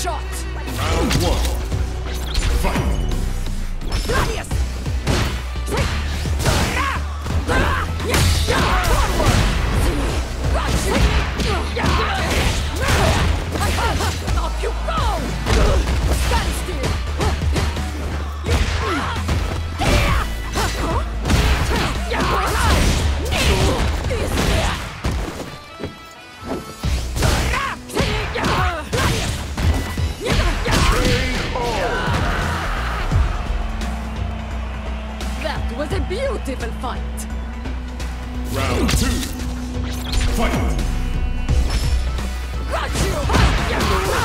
shot! Round one. Fight! Gladius! Up you go! Stand still! That was a beautiful fight! Round two. Fight! Got you! I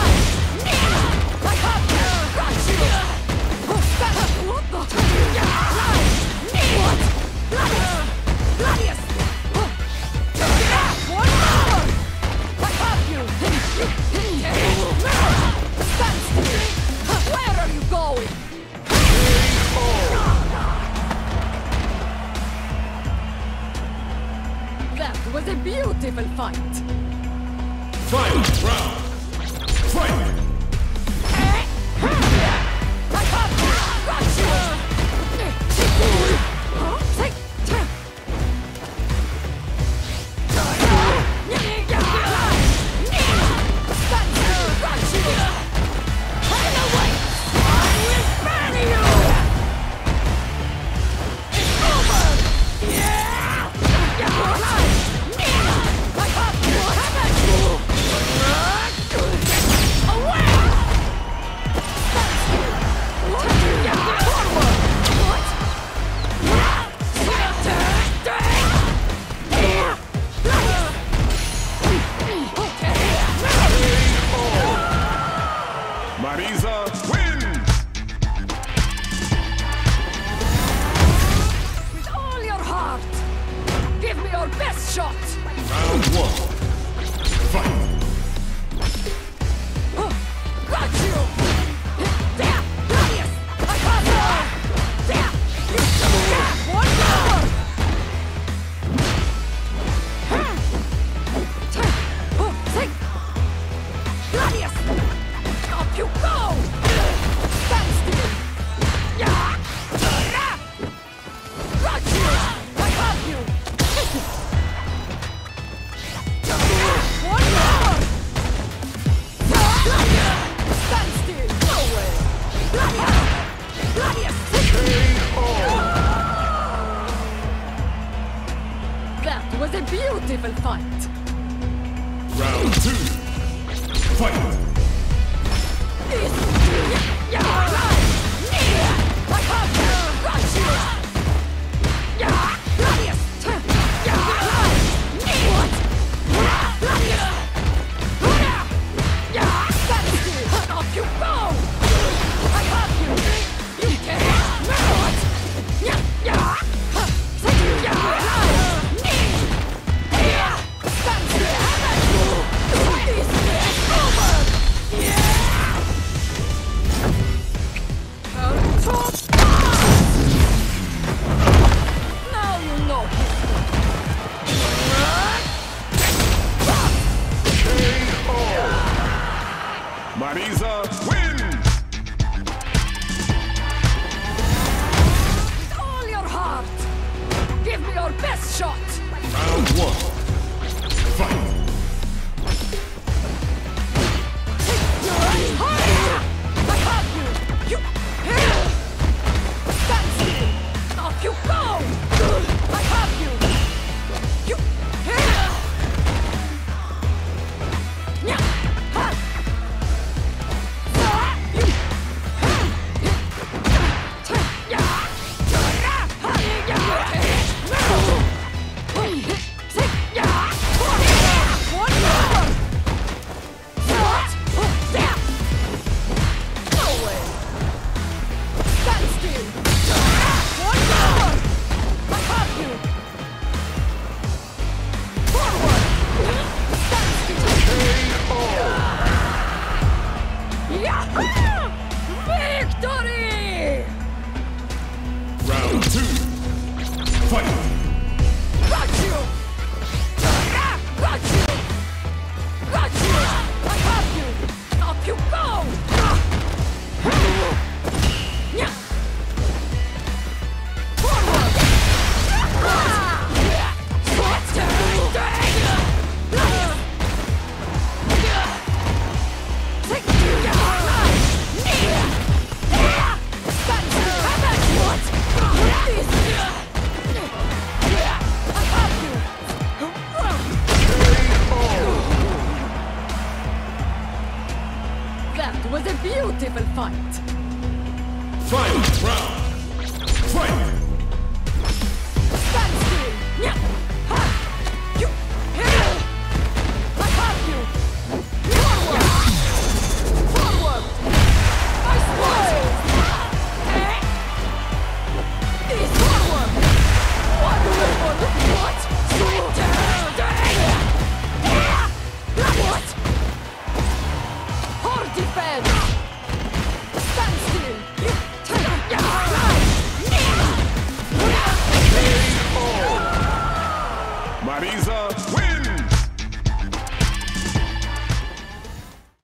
have you! Got you! What the? What? Gladius! One more! I have you! Stand still! Where are you going? That was a beautiful fight! Final round. Fight! Marisa wins! With all your heart! Give me your best shot! Round one. Fight! Got you! There! Gladius! I have you! There! One more! Gladius! Up you go! Stand still! Got you! I have you! One more! Stand still! No way! Gladius! That was a beautiful fight! Round two. Fight! I have you! Got you! Gladius! What? Gladius! Stand still! Off you go! I have you! You can't! What? Stand still! It's over! Final round. Fight! Stand still! Nya! Ha! You! Here! I have you! Forward! Forward! I swear! Is forward! Wonderful! What? What? Hard defense! Stand still! Marisa